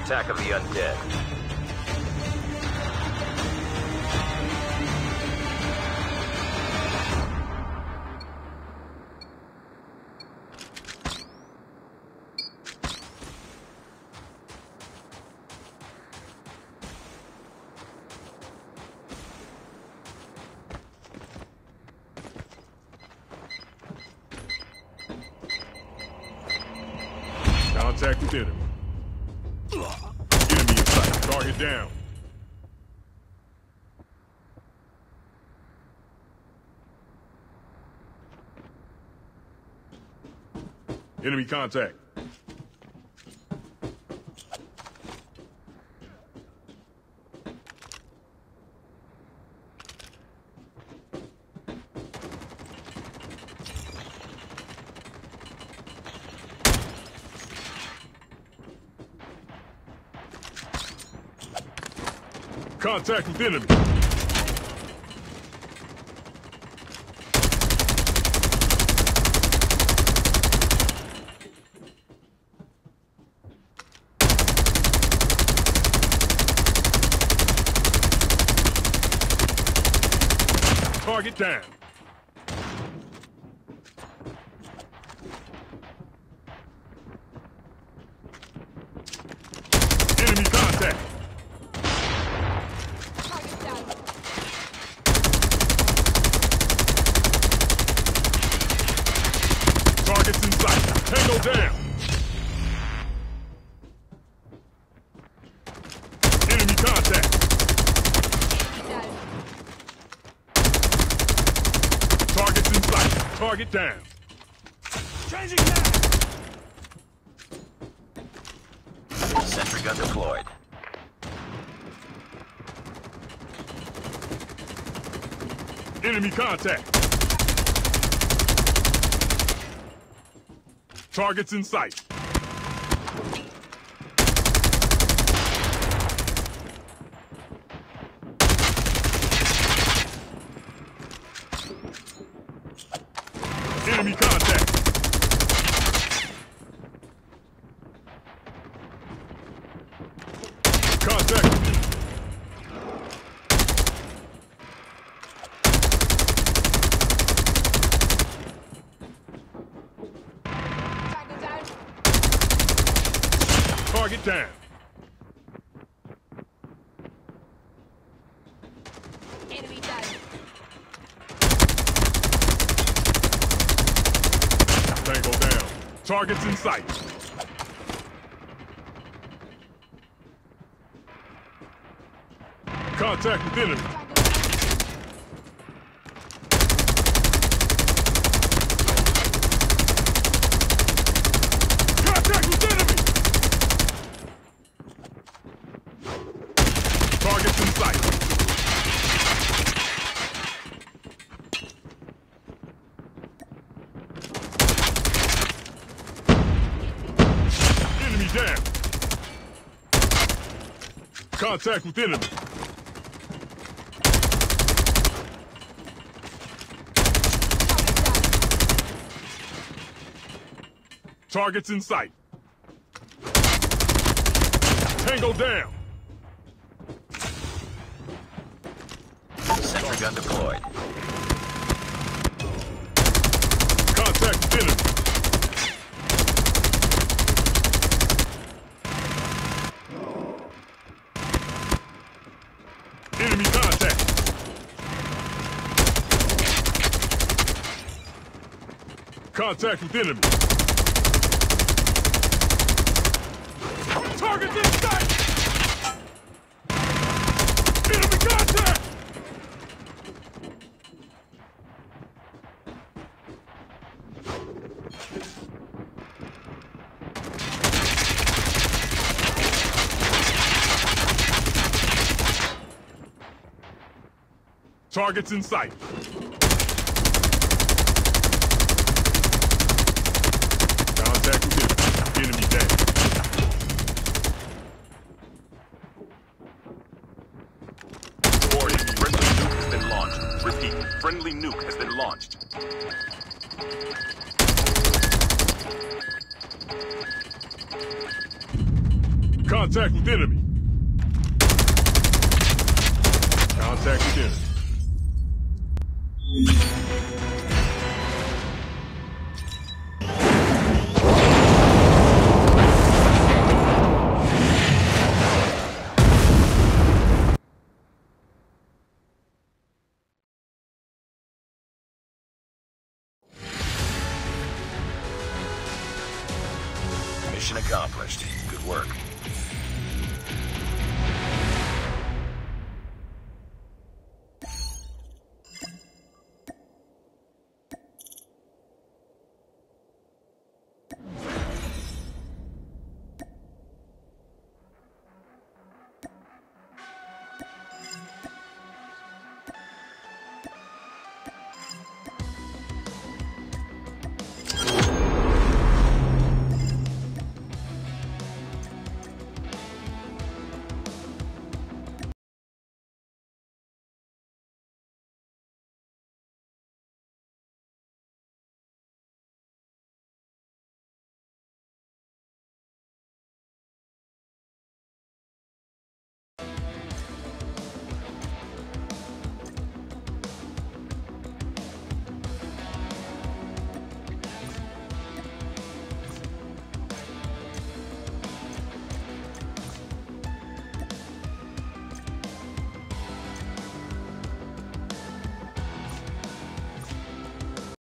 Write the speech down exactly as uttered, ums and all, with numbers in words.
attack of the undead. Contact with enemy. Enemy in sight. Target down. Enemy contact. Contact with enemy. Target down. Enemy contact. Targets in sight. Tango down. Enemy contact. Targets in sight. Target down. Changing now. Sentry gun deployed. Enemy contact. Targets in sight. Enemy contact. Contact. Target down. Enemy down. Tango down. Targets in sight. Contact with enemy. Contact with enemy. Targets in sight. Enemy down. Contact with enemy. Targets in sight. Tango down. Sentry gun deployed. Contact with enemy. Enemy contact. Contact with enemy. Target in sight! Enemy contact! Targets in sight. Contact with enemy. Enemy down. Warning, friendly nuke has been launched. Repeat, friendly nuke has been launched. Contact with enemy. Contact with enemy. Mission accomplished. Good work.